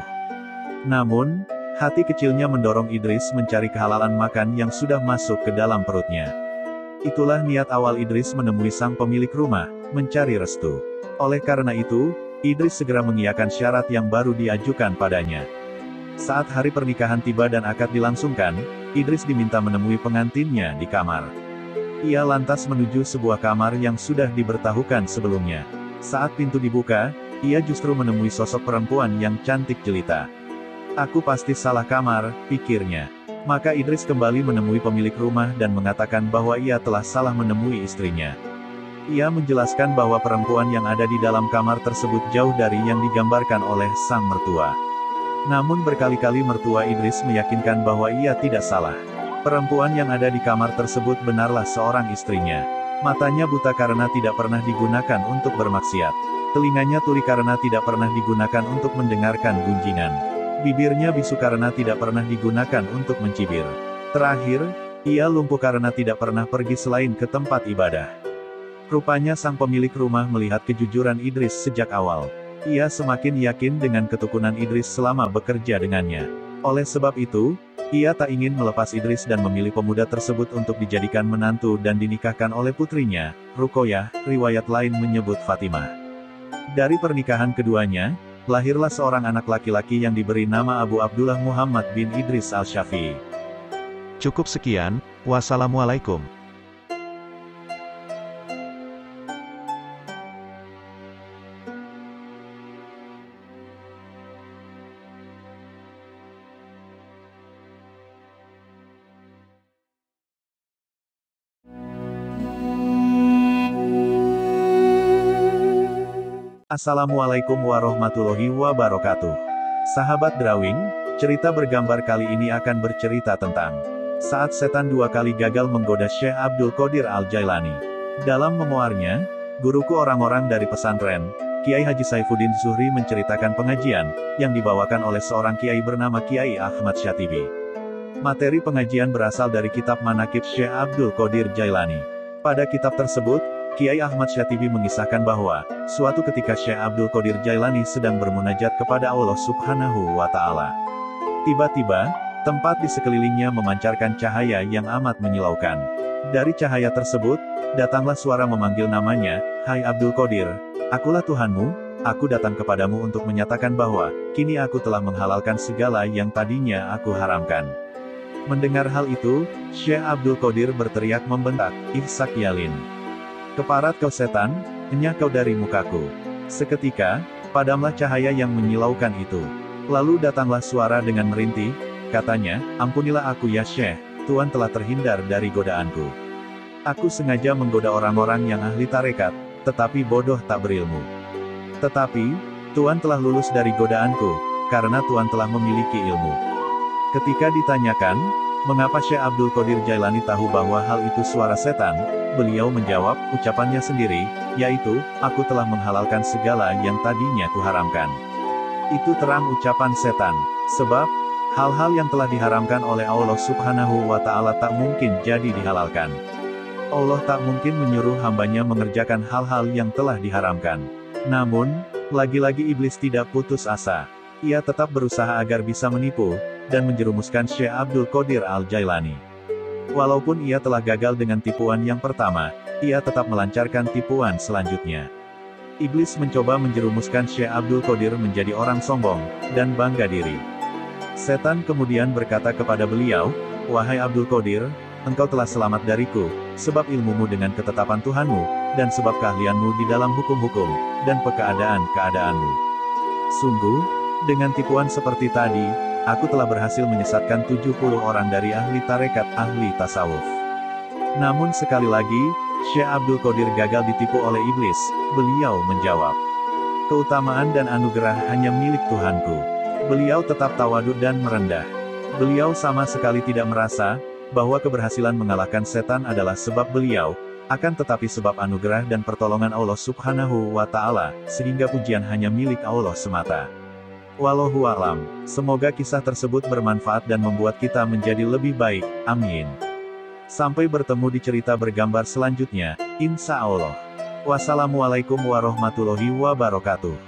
Namun, hati kecilnya mendorong Idris mencari kehalalan makan yang sudah masuk ke dalam perutnya. Itulah niat awal Idris menemui sang pemilik rumah, mencari restu. Oleh karena itu, Idris segera mengiyakan syarat yang baru diajukan padanya. Saat hari pernikahan tiba dan akad dilangsungkan, Idris diminta menemui pengantinnya di kamar. Ia lantas menuju sebuah kamar yang sudah diberitahukan sebelumnya. Saat pintu dibuka, ia justru menemui sosok perempuan yang cantik jelita. "Aku pasti salah kamar," pikirnya. Maka Idris kembali menemui pemilik rumah dan mengatakan bahwa ia telah salah menemui istrinya. Ia menjelaskan bahwa perempuan yang ada di dalam kamar tersebut jauh dari yang digambarkan oleh sang mertua. Namun berkali-kali mertua Idris meyakinkan bahwa ia tidak salah. Perempuan yang ada di kamar tersebut benarlah seorang istrinya. Matanya buta karena tidak pernah digunakan untuk bermaksiat. Telinganya tuli karena tidak pernah digunakan untuk mendengarkan gunjingan. Bibirnya bisu karena tidak pernah digunakan untuk mencibir. Terakhir, ia lumpuh karena tidak pernah pergi selain ke tempat ibadah. Rupanya sang pemilik rumah melihat kejujuran Idris sejak awal. Ia semakin yakin dengan ketukunan Idris selama bekerja dengannya. Oleh sebab itu, ia tak ingin melepas Idris dan memilih pemuda tersebut untuk dijadikan menantu dan dinikahkan oleh putrinya, Ruqoyah, riwayat lain menyebut Fatimah. Dari pernikahan keduanya, lahirlah seorang anak laki-laki yang diberi nama Abu Abdullah Muhammad bin Idris al-Syafi'i. Cukup sekian, wassalamualaikum. Assalamualaikum warahmatullahi wabarakatuh. Sahabat Drawing, cerita bergambar kali ini akan bercerita tentang saat setan dua kali gagal menggoda Syekh Abdul Qadir Al-Jailani. Dalam memoarnya, guruku orang-orang dari pesantren, Kiai Haji Saifuddin Zuhri menceritakan pengajian yang dibawakan oleh seorang kiai bernama Kiai Ahmad Syatibi. Materi pengajian berasal dari kitab Manaqib Syekh Abdul Qadir Jailani. Pada kitab tersebut, Kiai Ahmad Syatibi mengisahkan bahwa, suatu ketika Syekh Abdul Qadir Jailani sedang bermunajat kepada Allah Subhanahu wa Ta'ala. Tiba-tiba, tempat di sekelilingnya memancarkan cahaya yang amat menyilaukan. Dari cahaya tersebut, datanglah suara memanggil namanya, "Hai Abdul Qadir, akulah Tuhanmu, aku datang kepadamu untuk menyatakan bahwa, kini aku telah menghalalkan segala yang tadinya aku haramkan." Mendengar hal itu, Syekh Abdul Qadir berteriak membentak, "Ihsak Yalin! Keparat kau setan, enyah kau dari mukaku." Seketika, padamlah cahaya yang menyilaukan itu. Lalu datanglah suara dengan merintih, katanya, "Ampunilah aku ya Syekh, Tuan telah terhindar dari godaanku. Aku sengaja menggoda orang-orang yang ahli tarekat, tetapi bodoh tak berilmu. Tetapi, Tuan telah lulus dari godaanku, karena Tuan telah memiliki ilmu." Ketika ditanyakan, mengapa Syekh Abdul Qadir Jailani tahu bahwa hal itu suara setan, beliau menjawab, ucapannya sendiri, yaitu, "Aku telah menghalalkan segala yang tadinya kuharamkan." Itu terang ucapan setan, sebab, hal-hal yang telah diharamkan oleh Allah Subhanahu wa Ta'ala tak mungkin jadi dihalalkan. Allah tak mungkin menyuruh hambanya mengerjakan hal-hal yang telah diharamkan. Namun, lagi-lagi iblis tidak putus asa. Ia tetap berusaha agar bisa menipu, dan menjerumuskan Syekh Abdul Qadir Al-Jailani. Walaupun ia telah gagal dengan tipuan yang pertama, ia tetap melancarkan tipuan selanjutnya. Iblis mencoba menjerumuskan Syekh Abdul Qadir menjadi orang sombong, dan bangga diri. Setan kemudian berkata kepada beliau, "Wahai Abdul Qadir, engkau telah selamat dariku, sebab ilmumu dengan ketetapan Tuhanmu, dan sebab keahlianmu di dalam hukum-hukum, dan keadaan-keadaanmu. Sungguh, dengan tipuan seperti tadi, aku telah berhasil menyesatkan 70 orang dari ahli tarekat, ahli tasawuf." Namun sekali lagi, Syekh Abdul Qadir gagal ditipu oleh iblis. Beliau menjawab, "Keutamaan dan anugerah hanya milik Tuhanku." Beliau tetap tawadhu dan merendah. Beliau sama sekali tidak merasa bahwa keberhasilan mengalahkan setan adalah sebab beliau, akan tetapi sebab anugerah dan pertolongan Allah Subhanahu wa Ta'ala, sehingga pujian hanya milik Allah semata. Wallahu a'lam. Semoga kisah tersebut bermanfaat dan membuat kita menjadi lebih baik. Amin. Sampai bertemu di cerita bergambar selanjutnya, insya Allah. Wassalamualaikum warahmatullahi wabarakatuh.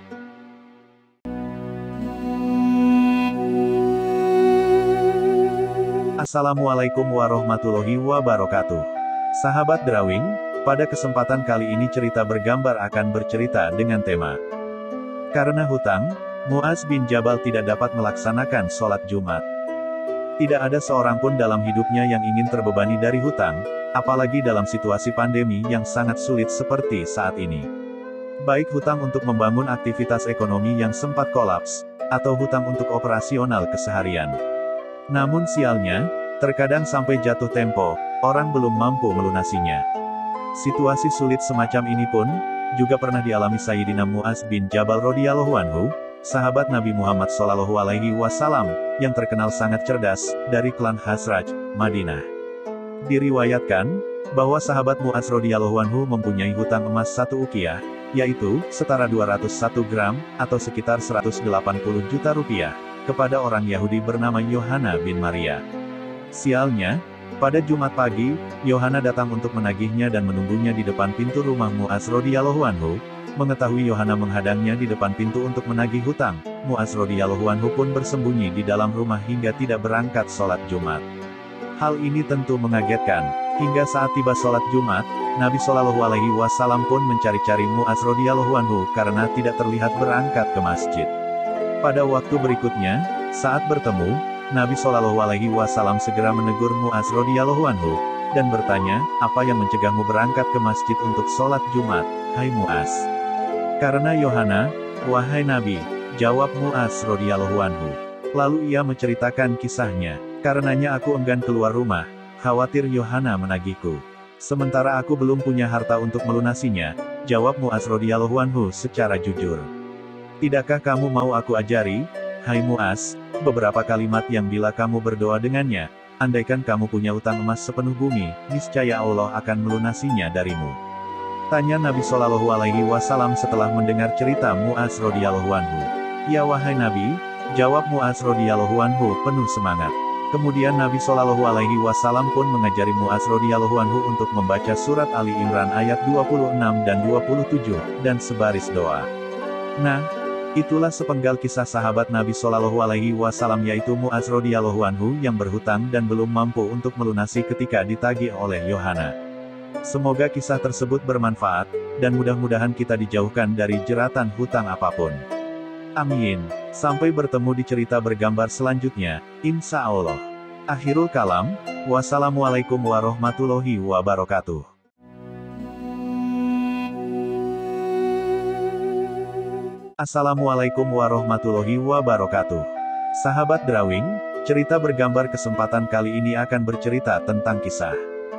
Assalamualaikum warahmatullahi wabarakatuh. Sahabat Drawing, pada kesempatan kali ini cerita bergambar akan bercerita dengan tema karena hutang, Mu'adz bin Jabal tidak dapat melaksanakan sholat Jumat. Tidak ada seorang pun dalam hidupnya yang ingin terbebani dari hutang, apalagi dalam situasi pandemi yang sangat sulit seperti saat ini. Baik hutang untuk membangun aktivitas ekonomi yang sempat kolaps, atau hutang untuk operasional keseharian. Namun sialnya, terkadang sampai jatuh tempo, orang belum mampu melunasinya. Situasi sulit semacam ini pun, juga pernah dialami Sayyidina Mu'adz bin Jabal radhiyallahu anhu, sahabat Nabi Muhammad SAW, yang terkenal sangat cerdas, dari klan Khazraj, Madinah. Diriwayatkan, bahwa sahabat Mu'adz radhiyallahu anhu mempunyai hutang emas 1 uqiyah, yaitu, setara 201 gram, atau sekitar 180 juta rupiah, kepada orang Yahudi bernama Yohana bin Maria. Sialnya, pada Jumat pagi, Yohana datang untuk menagihnya dan menunggunya di depan pintu rumah Mu'adz radhiyallahu anhu. Mengetahui Yohana menghadangnya di depan pintu untuk menagih hutang, Mu'adz radhiyallahu anhu pun bersembunyi di dalam rumah hingga tidak berangkat sholat Jumat. Hal ini tentu mengagetkan. Hingga saat tiba sholat Jumat, Nabi SAW pun mencari-cari Mu'adz radhiyallahu anhu karena tidak terlihat berangkat ke masjid. Pada waktu berikutnya, saat bertemu, Nabi SAW segera menegur Mu'adz radhiyallahu anhu, dan bertanya, "Apa yang mencegahmu berangkat ke masjid untuk sholat Jumat, hai Mu'adz?" "Karena Yohana, wahai Nabi," jawab Mu'adz radhiyallahu anhu. Lalu ia menceritakan kisahnya. "Karenanya aku enggan keluar rumah, khawatir Yohana menagihku. Sementara aku belum punya harta untuk melunasinya," jawab Mu'adz radhiyallahu anhu secara jujur. "Tidakkah kamu mau aku ajari, hai Mu'adz, beberapa kalimat yang bila kamu berdoa dengannya, andaikan kamu punya utang emas sepenuh bumi, niscaya Allah akan melunasinya darimu?" Tanya Nabi SAW setelah mendengar cerita Mu'adz radhiyallahu anhu. "Ya wahai Nabi," jawab Mu'adz radhiyallahu anhu penuh semangat. Kemudian Nabi Shallallahu Alaihi Wasallam pun mengajari Muaz radhiyallahu anhu untuk membaca surat Ali Imran ayat 26 dan 27, dan sebaris doa. Nah, itulah sepenggal kisah sahabat Nabi Shallallahu Alaihi Wasallam, yaitu Muaz radhiyallahu anhu yang berhutang dan belum mampu untuk melunasi ketika ditagih oleh Yohana. Semoga kisah tersebut bermanfaat, dan mudah-mudahan kita dijauhkan dari jeratan hutang apapun. Amin. Sampai bertemu di cerita bergambar selanjutnya, insya Allah. Akhirul kalam, wassalamualaikum warahmatullahi wabarakatuh. Assalamualaikum warahmatullahi wabarakatuh. Sahabat Drawing, cerita bergambar kesempatan kali ini akan bercerita tentang kisah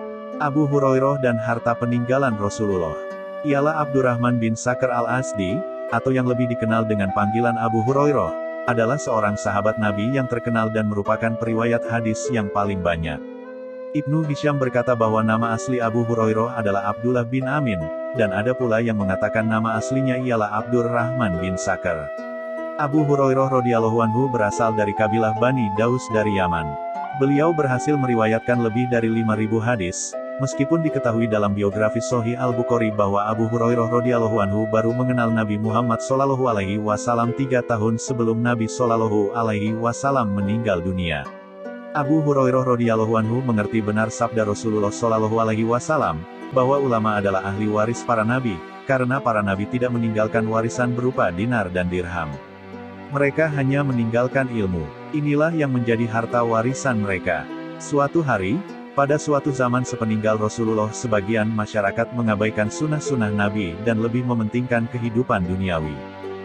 Abu Hurairah dan harta peninggalan Rasulullah. Ialah Abdurrahman bin Sakhr al-Azdi, atau yang lebih dikenal dengan panggilan Abu Hurairah, adalah seorang sahabat Nabi yang terkenal dan merupakan periwayat hadis yang paling banyak. Ibnu Hisham berkata bahwa nama asli Abu Hurairah adalah Abdullah bin Amin, dan ada pula yang mengatakan nama aslinya ialah Abdurrahman bin Sakhr. Abu Hurairah radhiyallahu anhu berasal dari kabilah Bani Daus dari Yaman. Beliau berhasil meriwayatkan lebih dari 5.000 hadis, meskipun diketahui dalam biografi Sahih Al-Bukhari bahwa Abu Hurairah radhiyallahu anhu baru mengenal Nabi Muhammad Shallallahu Alaihi Wasallam 3 tahun sebelum Nabi Shallallahu Alaihi Wasallam meninggal dunia. Abu Hurairah radhiyallahu anhu mengerti benar sabda Rasulullah Shallallahu Alaihi Wasallam, bahwa ulama adalah ahli waris para nabi, karena para nabi tidak meninggalkan warisan berupa dinar dan dirham. Mereka hanya meninggalkan ilmu. Inilah yang menjadi harta warisan mereka. Suatu hari, pada suatu zaman sepeninggal Rasulullah, sebagian masyarakat mengabaikan sunnah-sunnah Nabi dan lebih mementingkan kehidupan duniawi.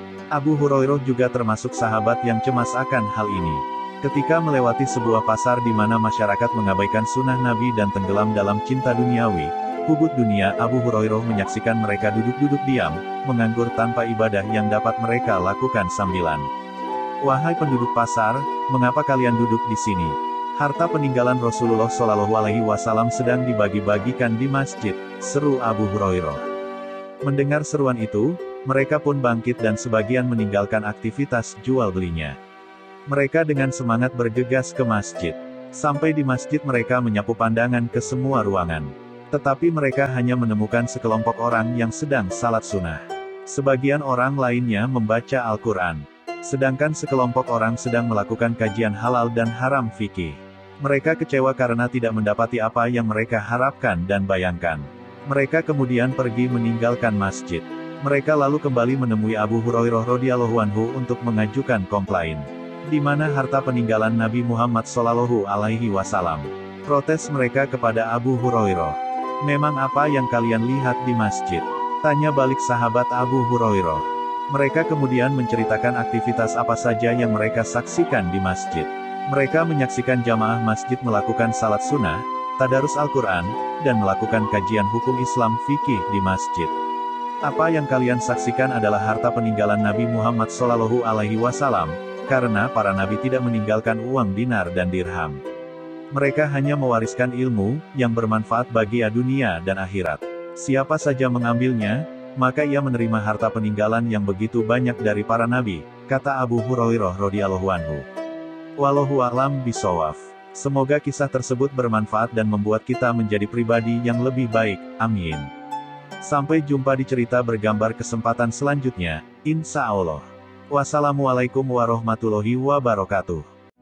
Abu Hurairah juga termasuk sahabat yang cemas akan hal ini. Ketika melewati sebuah pasar di mana masyarakat mengabaikan sunnah Nabi dan tenggelam dalam cinta duniawi, hubud dunia, Abu Hurairah menyaksikan mereka duduk-duduk diam, menganggur tanpa ibadah yang dapat mereka lakukan sambilan. Wahai penduduk pasar, mengapa kalian duduk di sini? Harta peninggalan Rasulullah Shallallahu Alaihi Wasallam sedang dibagi-bagikan di masjid, seru Abu Hurairah. Mendengar seruan itu, mereka pun bangkit dan sebagian meninggalkan aktivitas jual belinya. Mereka dengan semangat bergegas ke masjid. Sampai di masjid mereka menyapu pandangan ke semua ruangan. Tetapi mereka hanya menemukan sekelompok orang yang sedang salat sunnah. Sebagian orang lainnya membaca Al-Quran. Sedangkan sekelompok orang sedang melakukan kajian halal dan haram fikih. Mereka kecewa karena tidak mendapati apa yang mereka harapkan dan bayangkan. Mereka kemudian pergi meninggalkan masjid. Mereka lalu kembali menemui Abu Hurairah radhiyallahu anhu untuk mengajukan komplain. Di mana harta peninggalan Nabi Muhammad Shallallahu Alaihi Wasallam? Protes mereka kepada Abu Hurairah. Memang apa yang kalian lihat di masjid? Tanya balik sahabat Abu Hurairah. Mereka kemudian menceritakan aktivitas apa saja yang mereka saksikan di masjid. Mereka menyaksikan jamaah masjid melakukan salat sunnah, tadarus Al-Quran, dan melakukan kajian hukum Islam fikih di masjid. Apa yang kalian saksikan adalah harta peninggalan Nabi Muhammad Shallallahu Alaihi Wasallam, karena para nabi tidak meninggalkan uang dinar dan dirham. Mereka hanya mewariskan ilmu, yang bermanfaat bagi dunia dan akhirat. Siapa saja mengambilnya, maka ia menerima harta peninggalan yang begitu banyak dari para nabi, kata Abu Hurairah radhiyallahu anhu. Wallahu a'lam bishawab. Semoga kisah tersebut bermanfaat dan membuat kita menjadi pribadi yang lebih baik, amin. Sampai jumpa di cerita bergambar kesempatan selanjutnya, insya Allah. Wassalamualaikum warahmatullahi wabarakatuh.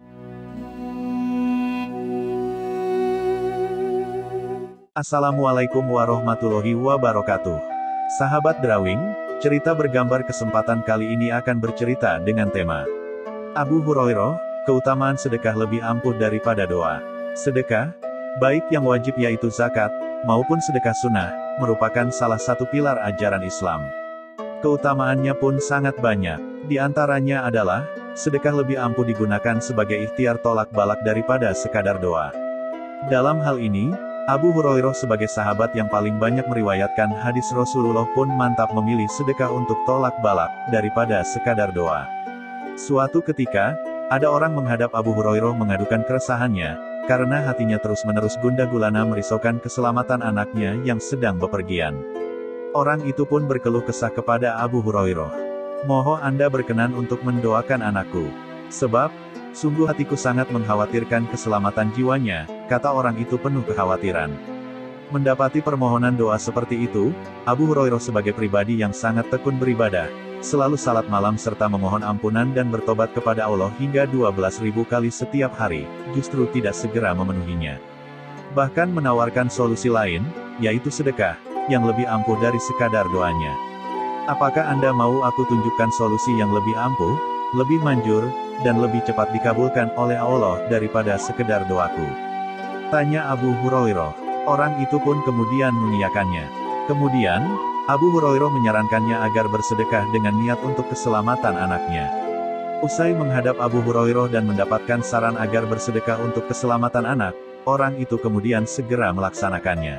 Assalamualaikum warahmatullahi wabarakatuh. Sahabat Drawing, cerita bergambar kesempatan kali ini akan bercerita dengan tema Abu Hurairah, keutamaan sedekah lebih ampuh daripada doa. Sedekah, baik yang wajib yaitu zakat, maupun sedekah sunnah, merupakan salah satu pilar ajaran Islam. Keutamaannya pun sangat banyak. Di antaranya adalah, sedekah lebih ampuh digunakan sebagai ikhtiar tolak balak daripada sekadar doa. Dalam hal ini, Abu Hurairah sebagai sahabat yang paling banyak meriwayatkan hadis Rasulullah pun mantap memilih sedekah untuk tolak balak, daripada sekadar doa. Suatu ketika, ada orang menghadap Abu Hurairah mengadukan keresahannya, karena hatinya terus-menerus gundah gulana merisaukan keselamatan anaknya yang sedang bepergian. Orang itu pun berkeluh kesah kepada Abu Hurairah. Mohon Anda berkenan untuk mendoakan anakku. Sebab, Sungguh hatiku sangat mengkhawatirkan keselamatan jiwanya, kata orang itu penuh kekhawatiran. Mendapati permohonan doa seperti itu, Abu Hurairah sebagai pribadi yang sangat tekun beribadah, selalu salat malam serta memohon ampunan dan bertobat kepada Allah hingga 12.000 kali setiap hari, justru tidak segera memenuhinya. Bahkan menawarkan solusi lain, yaitu sedekah, yang lebih ampuh dari sekadar doanya. Apakah Anda mau aku tunjukkan solusi yang lebih ampuh, lebih manjur, dan lebih cepat dikabulkan oleh Allah daripada sekedar doaku? Tanya Abu Hurairah. Orang itu pun kemudian mengiyakannya. Kemudian, Abu Hurairah menyarankannya agar bersedekah dengan niat untuk keselamatan anaknya. Usai menghadap Abu Hurairah dan mendapatkan saran agar bersedekah untuk keselamatan anak, orang itu kemudian segera melaksanakannya.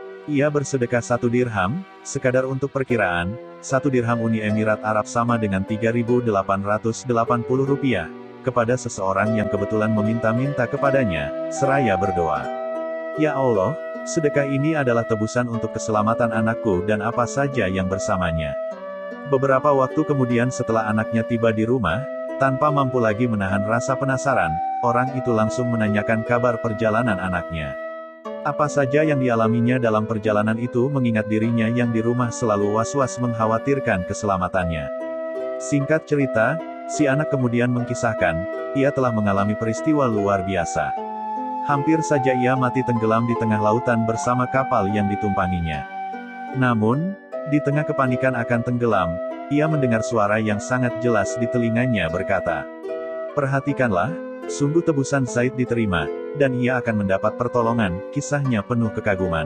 Ia bersedekah 1 dirham, sekadar untuk perkiraan, 1 dirham Uni Emirat Arab sama dengan 3.880 rupiah, kepada seseorang yang kebetulan meminta-minta kepadanya, seraya berdoa. Ya Allah, sedekah ini adalah tebusan untuk keselamatan anakku dan apa saja yang bersamanya. Beberapa waktu kemudian setelah anaknya tiba di rumah, tanpa mampu lagi menahan rasa penasaran, orang itu langsung menanyakan kabar perjalanan anaknya. Apa saja yang dialaminya dalam perjalanan itu mengingat dirinya yang di rumah selalu was-was mengkhawatirkan keselamatannya. Singkat cerita, si anak kemudian mengkisahkan, ia telah mengalami peristiwa luar biasa. Hampir saja ia mati tenggelam di tengah lautan bersama kapal yang ditumpanginya. Namun, di tengah kepanikan akan tenggelam, ia mendengar suara yang sangat jelas di telinganya berkata, "Perhatikanlah, sungguh tebusan Zaid diterima, dan ia akan mendapat pertolongan." Kisahnya penuh kekaguman.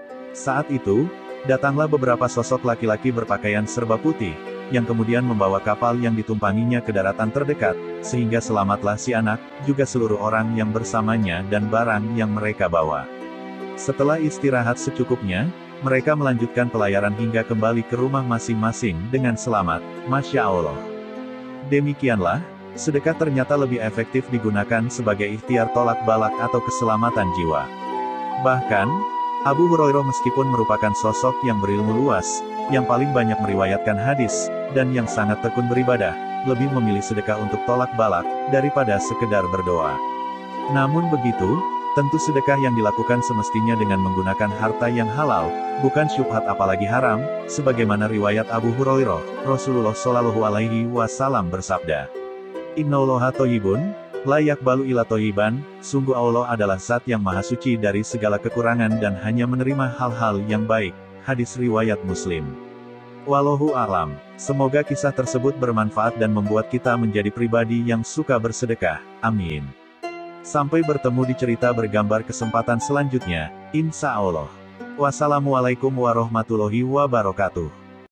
Saat itu, datanglah beberapa sosok laki-laki berpakaian serba putih, yang kemudian membawa kapal yang ditumpanginya ke daratan terdekat, sehingga selamatlah si anak, juga seluruh orang yang bersamanya dan barang yang mereka bawa. Setelah istirahat secukupnya, mereka melanjutkan pelayaran hingga kembali ke rumah masing-masing dengan selamat. Masya Allah. Demikianlah, sedekah ternyata lebih efektif digunakan sebagai ikhtiar tolak balak atau keselamatan jiwa. Bahkan, Abu Hurairah meskipun merupakan sosok yang berilmu luas, yang paling banyak meriwayatkan hadis, dan yang sangat tekun beribadah, lebih memilih sedekah untuk tolak balak, daripada sekedar berdoa. Namun begitu, tentu sedekah yang dilakukan semestinya dengan menggunakan harta yang halal, bukan syubhat apalagi haram, sebagaimana riwayat Abu Hurairah, Rasulullah Shallallahu Alaihi Wasallam bersabda, "Innallaha thayyibun, la yaqbalu illa thayyiban." Sungguh Allah adalah zat yang maha suci dari segala kekurangan dan hanya menerima hal-hal yang baik. Hadis riwayat Muslim. Wallahu a'lam. Semoga kisah tersebut bermanfaat dan membuat kita menjadi pribadi yang suka bersedekah. Amin. Sampai bertemu di cerita bergambar kesempatan selanjutnya, insya Allah. Wassalamualaikum warahmatullahi wabarakatuh.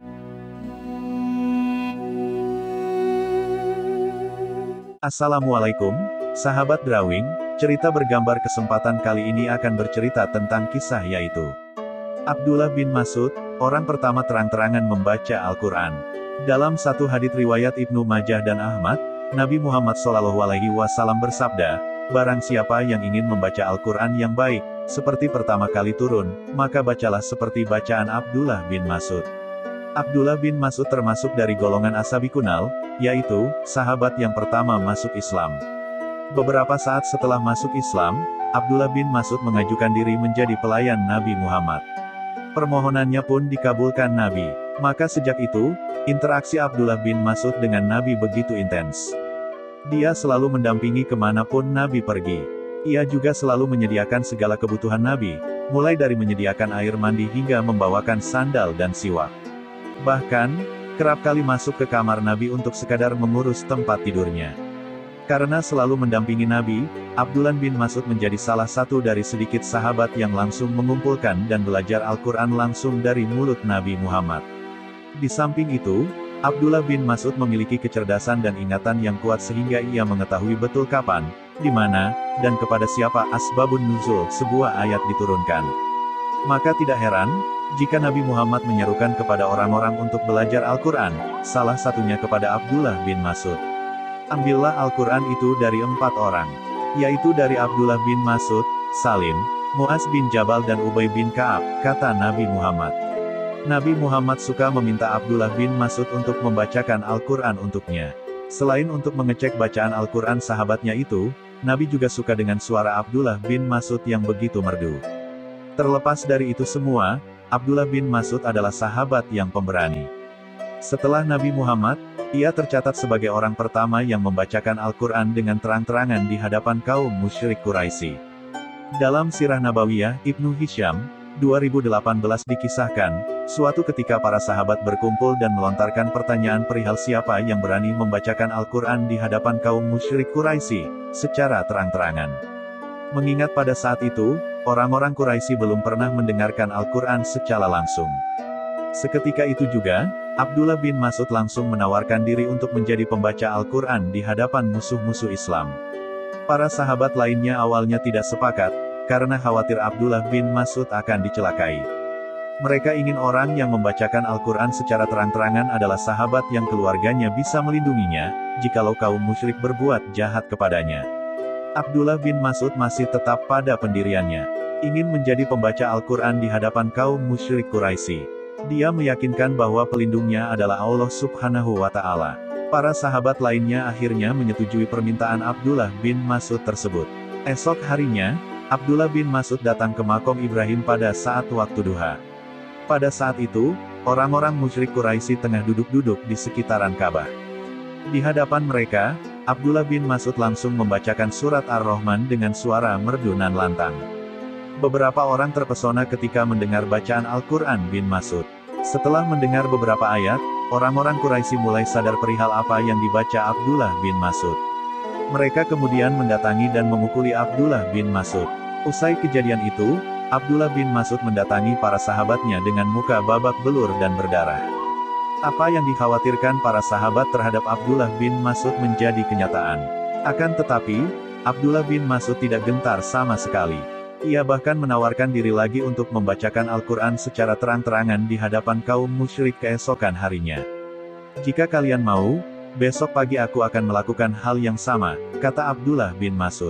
Assalamualaikum, sahabat Drawing. Cerita bergambar kesempatan kali ini akan bercerita tentang kisah yaitu Abdullah bin Mas'ud, orang pertama terang-terangan membaca Al-Quran. Dalam satu hadits riwayat Ibnu Majah dan Ahmad, Nabi Muhammad SAW bersabda, "Barang siapa yang ingin membaca Al-Quran yang baik, seperti pertama kali turun, maka bacalah seperti bacaan Abdullah bin Mas'ud." Abdullah bin Mas'ud termasuk dari golongan As-Sabiqunal, yaitu sahabat yang pertama masuk Islam. Beberapa saat setelah masuk Islam, Abdullah bin Mas'ud mengajukan diri menjadi pelayan Nabi Muhammad. Permohonannya pun dikabulkan Nabi. Maka sejak itu, interaksi Abdullah bin Mas'ud dengan Nabi begitu intens. Dia selalu mendampingi kemanapun Nabi pergi. Ia juga selalu menyediakan segala kebutuhan Nabi, mulai dari menyediakan air mandi hingga membawakan sandal dan siwak. Bahkan, kerap kali masuk ke kamar Nabi untuk sekadar mengurus tempat tidurnya. Karena selalu mendampingi Nabi, Abdullah bin Mas'ud menjadi salah satu dari sedikit sahabat yang langsung mengumpulkan dan belajar Al-Quran langsung dari mulut Nabi Muhammad. Di samping itu, Abdullah bin Mas'ud memiliki kecerdasan dan ingatan yang kuat sehingga ia mengetahui betul kapan, di mana, dan kepada siapa asbabun nuzul sebuah ayat diturunkan. Maka tidak heran, jika Nabi Muhammad menyerukan kepada orang-orang untuk belajar Al-Quran, salah satunya kepada Abdullah bin Mas'ud. Ambillah Al-Quran itu dari 4 orang, yaitu dari Abdullah bin Mas'ud, Salim, Mu'az bin Jabal dan Ubay bin Ka'ab, kata Nabi Muhammad. Nabi Muhammad suka meminta Abdullah bin Mas'ud untuk membacakan Al-Quran untuknya. Selain untuk mengecek bacaan Al-Quran sahabatnya itu, Nabi juga suka dengan suara Abdullah bin Mas'ud yang begitu merdu. Terlepas dari itu semua, Abdullah bin Mas'ud adalah sahabat yang pemberani. Setelah Nabi Muhammad, ia tercatat sebagai orang pertama yang membacakan Al-Quran dengan terang-terangan di hadapan kaum musyrik Quraisy. Dalam Sirah Nabawiyah, Ibnu Hisham, 2018 dikisahkan, suatu ketika para sahabat berkumpul dan melontarkan pertanyaan perihal siapa yang berani membacakan Al-Quran di hadapan kaum musyrik Quraisy, secara terang-terangan. Mengingat pada saat itu, orang-orang Quraisy belum pernah mendengarkan Al-Quran secara langsung. Seketika itu juga, Abdullah bin Mas'ud langsung menawarkan diri untuk menjadi pembaca Al-Quran di hadapan musuh-musuh Islam. Para sahabat lainnya awalnya tidak sepakat, karena khawatir Abdullah bin Mas'ud akan dicelakai. Mereka ingin orang yang membacakan Al-Quran secara terang-terangan adalah sahabat yang keluarganya bisa melindunginya, jikalau kaum musyrik berbuat jahat kepadanya. Abdullah bin Mas'ud masih tetap pada pendiriannya, ingin menjadi pembaca Al-Quran di hadapan kaum musyrik Quraisy. Dia meyakinkan bahwa pelindungnya adalah Allah Subhanahu wa Ta'ala. Para sahabat lainnya akhirnya menyetujui permintaan Abdullah bin Mas'ud tersebut. Esok harinya, Abdullah bin Mas'ud datang ke makom Ibrahim pada saat waktu duha. Pada saat itu, orang-orang musyrik Quraisy tengah duduk-duduk di sekitaran Ka'bah. Di hadapan mereka, Abdullah bin Mas'ud langsung membacakan surat Ar-Rahman dengan suara merdu nan lantang. Beberapa orang terpesona ketika mendengar bacaan Al-Quran bin Mas'ud. Setelah mendengar beberapa ayat, orang-orang Quraisy mulai sadar perihal apa yang dibaca Abdullah bin Mas'ud. Mereka kemudian mendatangi dan memukuli Abdullah bin Mas'ud. Usai kejadian itu, Abdullah bin Mas'ud mendatangi para sahabatnya dengan muka babak belur dan berdarah. Apa yang dikhawatirkan para sahabat terhadap Abdullah bin Mas'ud menjadi kenyataan. Akan tetapi, Abdullah bin Mas'ud tidak gentar sama sekali. Ia bahkan menawarkan diri lagi untuk membacakan Al-Quran secara terang-terangan di hadapan kaum musyrik keesokan harinya. Jika kalian mau, besok pagi aku akan melakukan hal yang sama, kata Abdullah bin Mas'ud.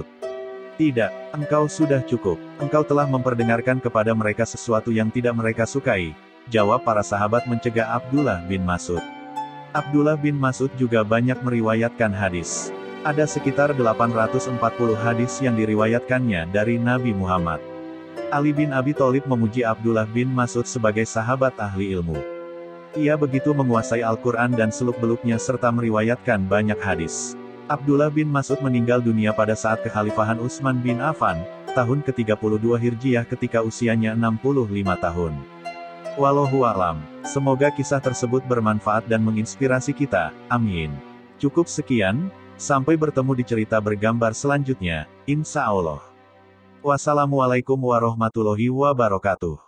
Tidak, engkau sudah cukup. Engkau telah memperdengarkan kepada mereka sesuatu yang tidak mereka sukai, jawab para sahabat mencegah Abdullah bin Mas'ud. Abdullah bin Mas'ud juga banyak meriwayatkan hadis. Ada sekitar 840 hadis yang diriwayatkannya dari Nabi Muhammad. Ali bin Abi Thalib memuji Abdullah bin Mas'ud sebagai sahabat ahli ilmu. Ia begitu menguasai Al-Quran dan seluk-beluknya serta meriwayatkan banyak hadis. Abdullah bin Mas'ud meninggal dunia pada saat kekhalifahan Utsman bin Affan, tahun ke-32 Hijriah ketika usianya 65 tahun. Wallahu a'lam. Semoga kisah tersebut bermanfaat dan menginspirasi kita, amin. Cukup sekian, sampai bertemu di cerita bergambar selanjutnya, insya Allah. Wassalamualaikum warahmatullahi wabarakatuh.